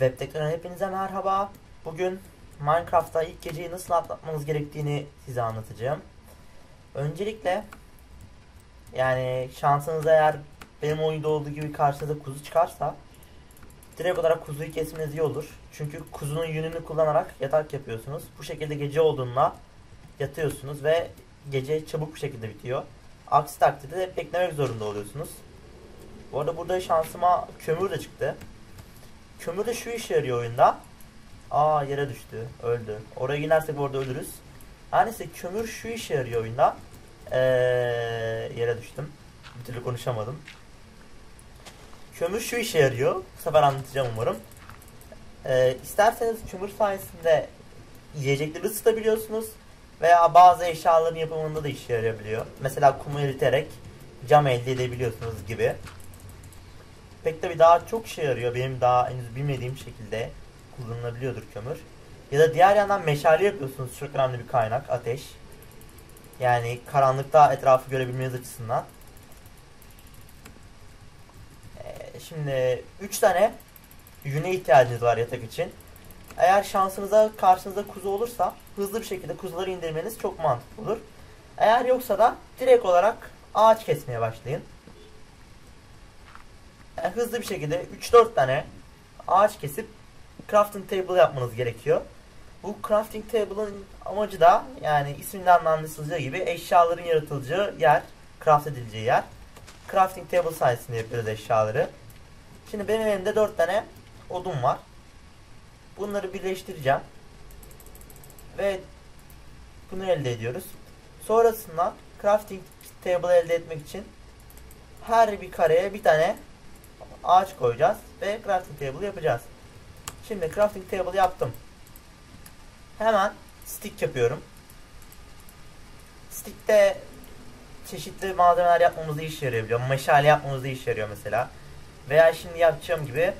Webtek'ten hepinize merhaba. Bugün Minecraft'ta ilk geceyi nasıl atlatmanız gerektiğini size anlatacağım. Öncelikle şansınıza eğer benim oyunda olduğu gibi karşınıza kuzu çıkarsa direkt olarak kuzuyu kesmeniz iyi olur. Çünkü kuzunun yününü kullanarak yatak yapıyorsunuz. Bu şekilde gece olduğunda yatıyorsunuz ve gece çabuk bir şekilde bitiyor. Aksi takdirde de beklemek zorunda oluyorsunuz. Bu arada burada şansıma kömür de çıktı. Kömür de şu işe yarıyor oyunda. Yere düştü. Öldü. Oraya inersek orada ölürüz. Her neyse kömür şu işe yarıyor oyunda. Yere düştüm. Bir türlü konuşamadım. Kömür şu işe yarıyor. Bu sefer anlatacağım umarım. İsterseniz kömür sayesinde yiyecekleri ısıtabiliyorsunuz. Veya bazı eşyaların yapımında da işe yarayabiliyor. Mesela kumu eriterek cam elde edebiliyorsunuz gibi. Pek tabi daha çok işe yarıyor. Benim daha henüz bilmediğim şekilde kullanılabiliyordur kömür. Ya da diğer yandan meşale yapıyorsunuz. Çok önemli bir kaynak. Ateş. Yani karanlıkta etrafı görebilmeniz açısından. Şimdi 3 tane yüne ihtiyacınız var yatak için. Eğer şansınıza karşınızda kuzu olursa hızlı bir şekilde kuzuları indirmeniz çok mantıklı olur. Eğer yoksa da direkt olarak ağaç kesmeye başlayın. Hızlı bir şekilde 3-4 tane ağaç kesip crafting table yapmanız gerekiyor. Bu crafting table'ın amacı da yani isminden anlaşılacağı gibi eşyaların yaratılacağı yer, craft edileceği yer. Crafting table sayesinde yapıyoruz eşyaları. Şimdi benim elimde 4 tane odun var. Bunları birleştireceğim. Ve bunu elde ediyoruz. Sonrasında crafting table elde etmek için her bir kareye bir tane ağaç koyacağız ve crafting table yapacağız. Şimdi crafting table yaptım. Hemen stick yapıyorum. Stick'te çeşitli malzemeler yapmamızda işe yarayabiliyor. Meşale yapmamızda işe yarıyor mesela. Veya şimdi yapacağım gibi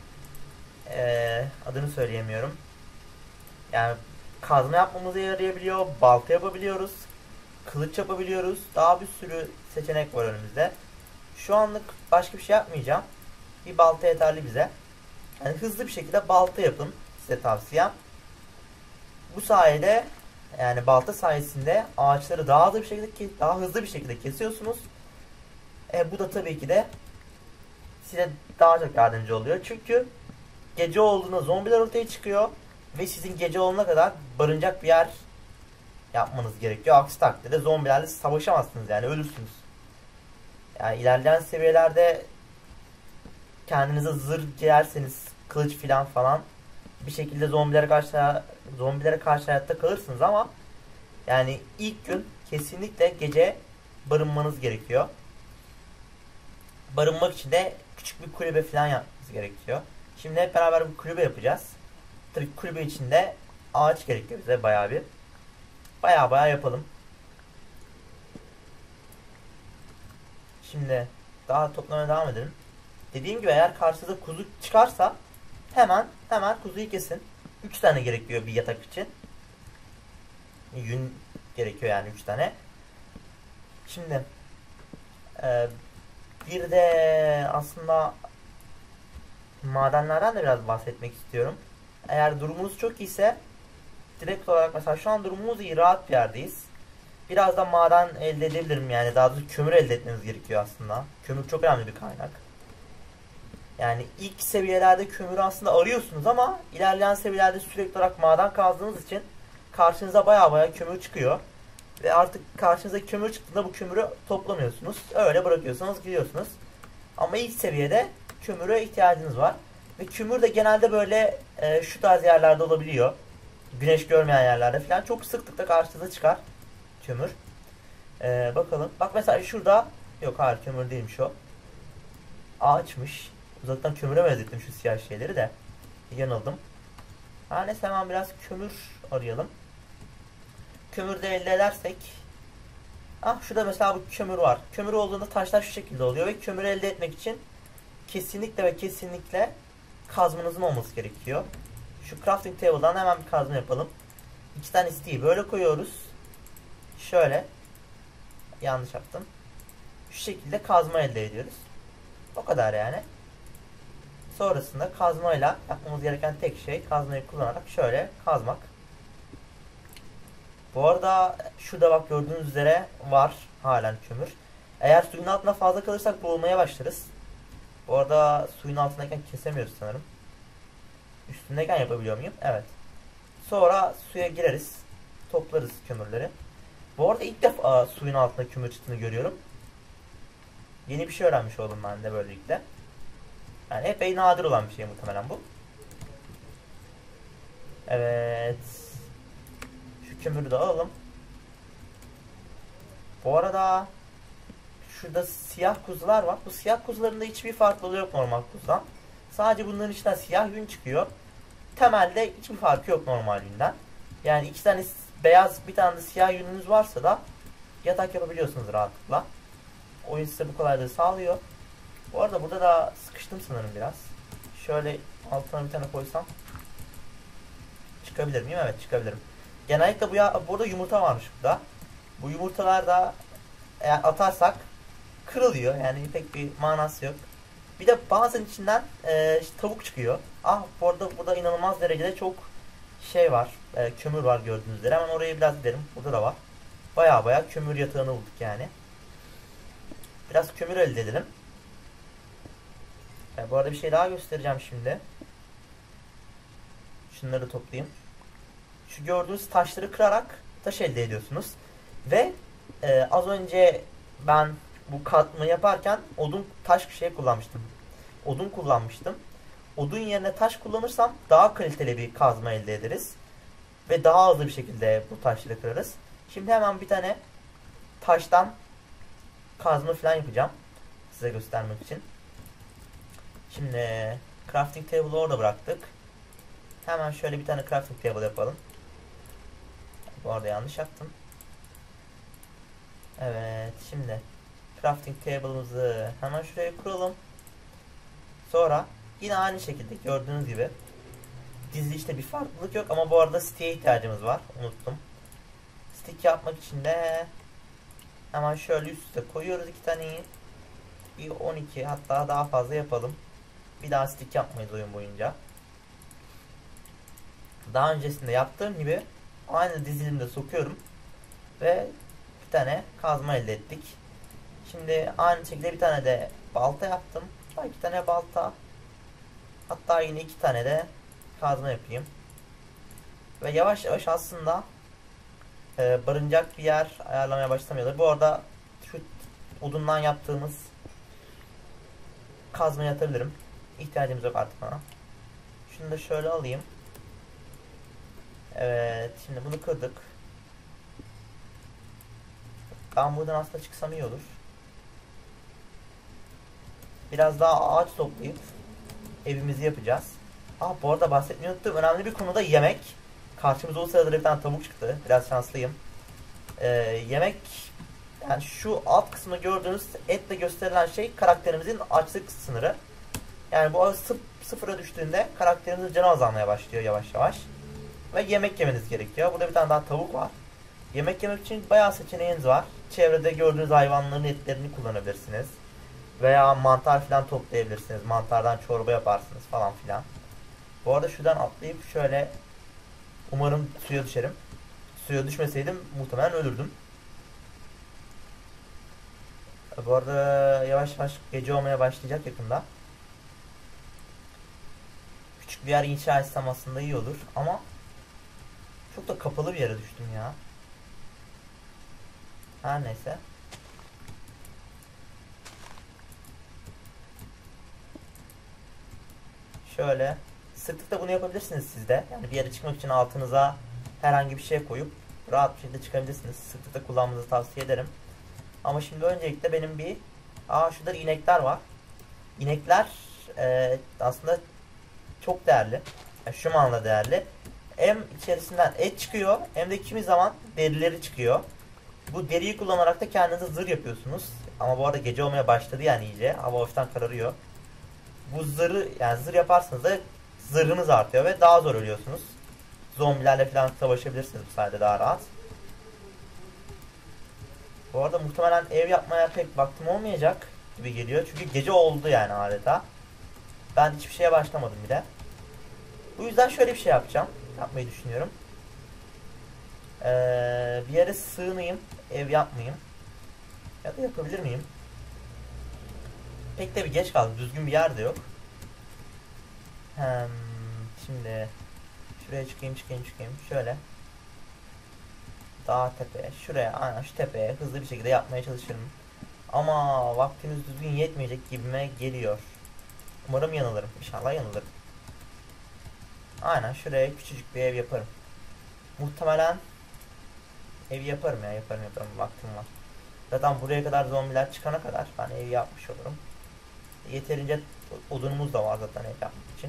adını söyleyemiyorum. Yani kazma yapmamıza yarayabiliyor. Balta yapabiliyoruz. Kılıç yapabiliyoruz. Daha bir sürü seçenek var önümüzde. Şu anlık başka bir şey yapmayacağım. Bir balta yeterli bize. Yani hızlı bir şekilde balta yapın. Size tavsiyem. Bu sayede yani balta sayesinde ağaçları daha hızlı bir şekilde kesiyorsunuz. Bu da tabii ki de size daha çok yardımcı oluyor. Çünkü gece olduğunda zombiler ortaya çıkıyor ve sizin gece olana kadar barınacak bir yer yapmanız gerekiyor. Aksi takdirde zombilerle savaşamazsınız, yani ölürsünüz. Yani ilerleyen seviyelerde kendinize zırh giyerseniz, kılıç falan bir şekilde zombilere karşı hayatta kalırsınız ama yani ilk gün kesinlikle gece barınmanız gerekiyor. Barınmak için de küçük bir kulübe yapmanız gerekiyor. Şimdi hep beraber bir kulübe yapacağız. Tabii kulübe içinde ağaç gerekiyor bize bayağı yapalım. Şimdi daha toplamaya devam edelim. Dediğim gibi eğer karşınıza kuzu çıkarsa hemen kuzuyu kesin. 3 tane gerekiyor bir yatak için. Yün gerekiyor yani 3 tane. Şimdi bir de aslında madenlerden de biraz bahsetmek istiyorum. Eğer durumunuz çok iyiyse direkt olarak mesela şu an durumumuz iyi, rahat bir yerdeyiz. Biraz da maden elde edebilirim, yani daha doğrusu kömür elde etmeniz gerekiyor aslında. Kömür çok önemli bir kaynak. Yani ilk seviyelerde kömürü aslında arıyorsunuz ama ilerleyen seviyelerde sürekli olarak maden kazdığınız için karşınıza bayağı kömür çıkıyor. Ve artık karşınıza kömür çıktığında bu kömürü toplamıyorsunuz. Öyle bırakıyorsunuz, gidiyorsunuz. Ama ilk seviyede kömüre ihtiyacınız var. Ve kömür de genelde böyle şu tarz yerlerde olabiliyor. Güneş görmeyen yerlerde falan çok sıklıkla karşınıza çıkar kömür. Bakalım. Bak mesela şurada. Yok, hayır, kömür değilmiş o. Ağaçmış. Uzaktan kömüre benzettim şu siyah şeyleri de. Yanıldım. Neyse hemen biraz kömür arayalım. Kömür de elde edersek. Şurada mesela bu kömür var. Kömür olduğunda taşlar şu şekilde oluyor ve kömür elde etmek için kesinlikle kazmanızın olması gerekiyor. Şu crafting table'dan hemen bir kazma yapalım. 2 tane isteği böyle koyuyoruz. Şöyle. Yanlış yaptım. Şu şekilde kazma elde ediyoruz. O kadar yani. Sonrasında kazmayla yapmamız gereken tek şey kazmayı kullanarak şöyle kazmak. Bu arada şurada bak gördüğünüz üzere var halen kömür. Eğer suyun altında fazla kalırsak boğulmaya başlarız. Bu arada suyun altındayken kesemiyoruz sanırım. Üstündeyken yapabiliyor muyum? Evet. Sonra suya gireriz. Toplarız kömürleri. Bu arada ilk defa suyun altında kömür çıktığını görüyorum. Yeni bir şey öğrenmiş oldum ben de böylelikle. Yani epey nadir olan bir şey muhtemelen bu. Evet. Şu kömürü de alalım. Bu arada şurada siyah kuzular var. Bu siyah kuzuların da hiçbir farklılığı yok normal kuzudan. Sadece bunların içinden siyah yün çıkıyor. Temelde hiçbir farkı yok normal yünden. Yani iki tane beyaz bir tane de siyah yününüz varsa da yatak yapabiliyorsunuz rahatlıkla. Oyun size bu kolaylığı sağlıyor. Bu arada burada da sıkıştım sanırım biraz. Şöyle altına bir tane koysam çıkabilir miyim? Evet, çıkabilirim. Genellikle burada yumurta varmış burada. Bu yumurtalar da eğer atarsak kırılıyor. Yani pek bir manası yok. Bir de bazen içinden işte tavuk çıkıyor. Ah, burada inanılmaz derecede çok şey var. Kömür var gördüğünüz üzere. Hemen oraya biraz gidelim. Burada da var. Baya kömür yatağını bulduk yani. Biraz kömür elde edelim. Bu arada bir şey daha göstereceğim şimdi. Şunları toplayayım. Şu gördüğünüz taşları kırarak taş elde ediyorsunuz. Ve az önce ben bu katma yaparken kullanmıştım. Odun kullanmıştım. Odun yerine taş kullanırsam daha kaliteli bir kazma elde ederiz. Ve daha hızlı bir şekilde bu taşları kırarız. Şimdi hemen bir tane taştan kazma falan yapacağım. Size göstermek için. Şimdi crafting table'ı orada bıraktık. Hemen şöyle bir tane crafting table yapalım. Bu arada yanlış yaptım. Evet, şimdi crafting table'ımızı hemen şuraya kuralım. Sonra yine aynı şekilde gördüğünüz gibi dizilişte bir farklılık yok ama bu arada stick'e ihtiyacımız var. Unuttum. Stick yapmak için de hemen şöyle üst üste koyuyoruz iki taneyi. Bir 12 hatta daha fazla yapalım. Bir daha stick yapmayız oyun boyunca. Daha öncesinde yaptığım gibi aynı dizilimde sokuyorum. Ve bir tane kazma elde ettik. Şimdi aynı şekilde bir tane de balta yaptım. İki tane balta. Hatta yine iki tane de kazma yapayım. Ve yavaş yavaş aslında barınacak bir yer ayarlamaya başlamıyorlar. Bu arada şu odundan yaptığımız kazmayı atabilirim. İhtiyacımız yok artık ona. Şunu da şöyle alayım. Evet, şimdi bunu kırdık. Ben buradan aslında çıksam iyi olur. Biraz daha ağaç toplayıp evimizi yapacağız. Bu arada bahsetmeyi unuttum. Önemli bir konuda yemek. Karşımıza o sırada bir tane tavuk çıktı. Biraz şanslıyım. Yemek, yani şu alt kısmı gördüğünüz etle gösterilen şey karakterimizin açlık sınırı. Yani bu sıfıra düştüğünde karakterimizin canı azalmaya başlıyor yavaş yavaş. Ve yemek yemeniz gerekiyor. Burada bir tane daha tavuk var. Yemek yemek için bayağı seçeneğiniz var. Çevrede gördüğünüz hayvanların etlerini kullanabilirsiniz. Veya mantar falan toplayabilirsiniz. Mantardan çorba yaparsınız falan filan. Bu arada şuradan atlayıp şöyle, umarım suya düşerim. Suya düşmeseydim muhtemelen ölürdüm. Bu arada yavaş yavaş gece olmaya başlayacak yakında. Küçük bir yer inşa etsem aslında iyi olur ama çok da kapalı bir yere düştüm ya. Her neyse. Şöyle sıklıkla bunu yapabilirsiniz siz de. Yani bir yere çıkmak için altınıza herhangi bir şey koyup rahat bir şekilde çıkabilirsiniz. Sıklıkla kullanmanızı tavsiye ederim. Ama şimdi öncelikle benim bir şurada inekler var. İnekler aslında çok değerli. Yani şu manada değerli. Hem içerisinden et çıkıyor hem de kimi zaman derileri çıkıyor. Bu deriyi kullanarak da kendinize zırh yapıyorsunuz. Ama bu arada gece olmaya başladı yani iyice. Hava hafiften kararıyor. Bu zırhı, yani zırh yaparsanız da zırhınız artıyor ve daha zor ölüyorsunuz. Zombilerle falan savaşabilirsiniz bu sayede daha rahat. Bu arada muhtemelen ev yapmaya pek vaktim olmayacak gibi geliyor. Çünkü gece oldu yani adeta. Ben hiçbir şeye başlamadım bile. Bu yüzden şöyle bir şey yapacağım. Yapmayı düşünüyorum. Bir yere sığınayım. Ev yapmayayım. Ya da yapabilir miyim? Pek de bir geç kaldı. Düzgün bir yer de yok. Şimdi şuraya çıkayım. Şöyle. Dağ tepeye. Şuraya. Aynen şu tepeye hızlı bir şekilde yapmaya çalışırım. Ama vaktimiz düzgün yetmeyecek gibime geliyor. Umarım yanılırım. İnşallah yanılırım. Aynen şuraya küçücük bir ev yaparım. Muhtemelen ev yaparım ya. Yaparım. Vaktim var. Zaten buraya kadar zombiler çıkana kadar ben ev yapmış olurum. Yeterince odunumuz da var zaten ev yapmak için.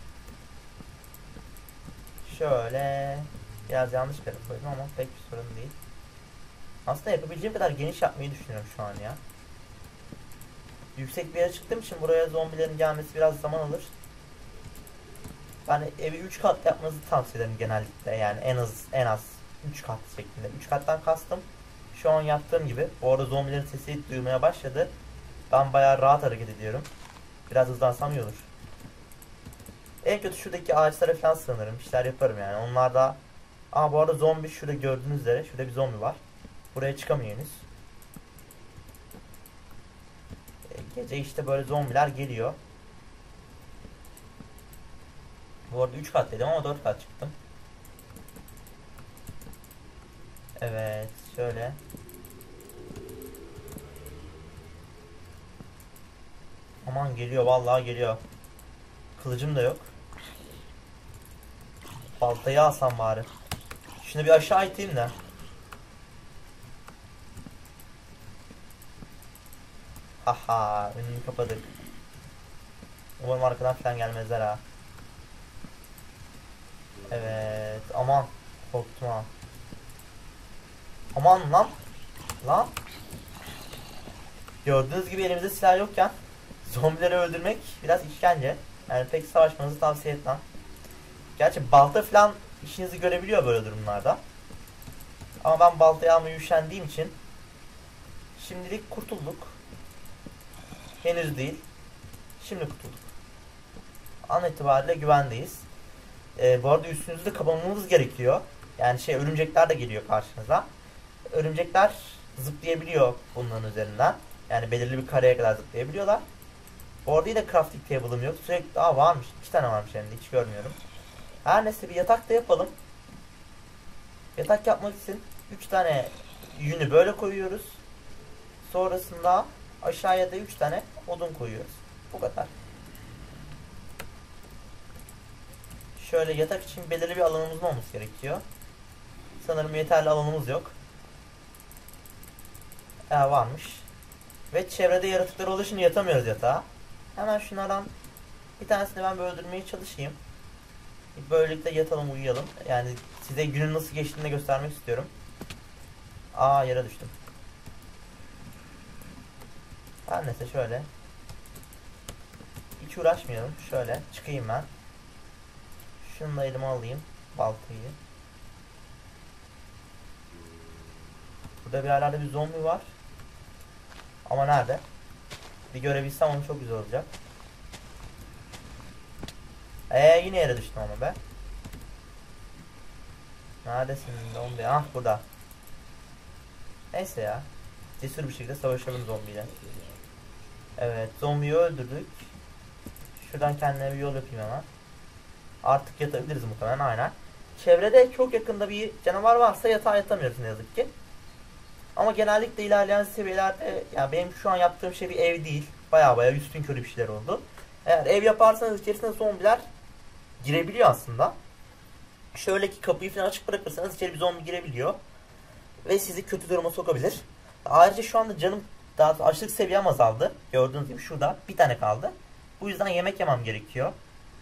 Şöyle biraz yanlış bir yere koydum ama pek bir sorun değil. Aslında yapabileceğim kadar geniş yapmayı düşünüyorum şu an ya. Yüksek bir yere çıktığım için buraya zombilerin gelmesi biraz zaman alır. Ben evi 3 kat yapmanızı tavsiye ederim genellikle. Yani en az 3 kat şeklinde. 3 kattan kastım şu an yaptığım gibi. Bu arada zombilerin sesi duymaya başladı. Ben bayağı rahat hareket ediyorum. Biraz hızlansam iyi olur. En kötü şuradaki ağaçlara falan sığınırım. İşler yaparım yani. Onlar da... bu arada zombi şurada gördüğünüz üzere. Şurada bir zombi var. Buraya çıkamıyor henüz. Gece işte böyle zombiler geliyor. Bu arada 3 kat dedim ama 4 kat çıktım. Evet şöyle. Aman geliyor vallahi geliyor. Kılıcım da yok. Baltayı alsam bari. Şunu bir aşağı iteyim de. Haha önünü kapadık. Umarım arkadan falan gelmezler ha. Evet aman korktum ha. Aman lan. Lan. Gördüğünüz gibi elimizde silah yokken zombileri öldürmek biraz işkence. Yani pek savaşmanızı tavsiye etmem. Gerçi balta falan işinizi görebiliyor böyle durumlarda. Ama ben baltayı almaya üşendiğim için şimdilik kurtulduk. Henüz değil. Şimdi kurtulduk. An itibariyle güvendeyiz. Bu arada üstünüzü de kapamamız gerekiyor. Yani örümcekler de geliyor karşınıza. Örümcekler zıplayabiliyor bunların üzerinden. Yani belirli bir kareye kadar zıplayabiliyorlar. Bu arada yine crafting table'ım yok. Sürekli varmış. 2 tane varmış hem de hiç görmüyorum. Her neyse bir yatak da yapalım. Yatak yapmak için 3 tane yünü böyle koyuyoruz. Sonrasında aşağıya da 3 tane odun koyuyoruz. Bu kadar. Şöyle yatak için belirli bir alanımızın olması gerekiyor. Sanırım yeterli alanımız yok. Varmış. Ve çevrede yaratıklar olduğu için yatamıyoruz yatağa. Hemen şunlardan bir tanesini ben böyle öldürmeye çalışayım. Böylelikle yatalım uyuyalım. Yani size günün nasıl geçtiğini göstermek istiyorum. Yere düştüm. Her neyse şöyle. Hiç uğraşmayalım. Şöyle çıkayım ben. Şunu da elime alayım. Baltayı. Burada bir yerlerde bir zombi var. Ama nerede? Bir görebilsem onu çok güzel olacak. Yine yere düştüm ama be. Neredesin zombi? Burada. Neyse ya. Cesur bir şekilde savaşalım zombiyle. Evet zombiyi öldürdük. Şuradan kendine bir yol yapayım hemen. Artık yatabiliriz muhtemelen aynen. Çevrede çok yakında bir canavar varsa yatağa yatamıyoruz ne yazık ki. Ama genellikle ilerleyen seviyelerde yani benim şu an yaptığım şey bir ev değil. Baya üstünkörü bir şeyler oldu. Eğer ev yaparsanız içerisine zombiler girebiliyor aslında. Şöyle ki kapıyı falan açık bırakırsanız içeri bir zombi girebiliyor. Ve sizi kötü duruma sokabilir. Ayrıca şu anda canım daha açlık seviyem azaldı. Gördüğünüz gibi şurada bir tane kaldı. Bu yüzden yemek yemem gerekiyor.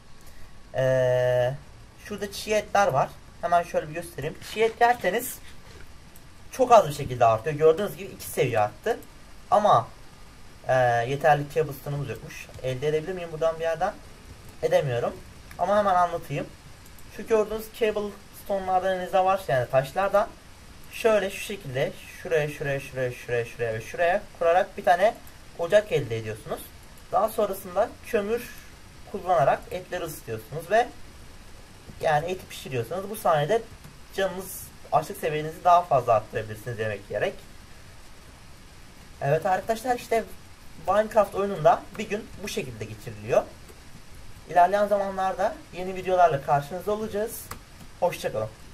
Şurada çiğ etler var. Hemen şöyle bir göstereyim. Çiğ et yerseniz çok az bir şekilde artıyor. Gördüğünüz gibi 2 seviye arttı. Ama yeterli cobblestone'umuz yokmuş. Elde edebilir miyim buradan bir yerden? Edemiyorum. Ama hemen anlatayım. Şu gördüğünüz cobblestone'lardan elinizde varsa yani taşlardan şöyle şu şekilde şuraya ve şuraya kurarak bir tane ocak elde ediyorsunuz. Daha sonrasında kömür kullanarak etleri ısıtıyorsunuz ve yani eti pişiriyorsunuz. Bu sayede canınız, açlık seviyenizi daha fazla arttırabilirsiniz yemek yiyerek. Evet arkadaşlar, işte Minecraft oyununda bir gün bu şekilde geçiriliyor. İlerleyen zamanlarda yeni videolarla karşınızda olacağız. Hoşça kalın.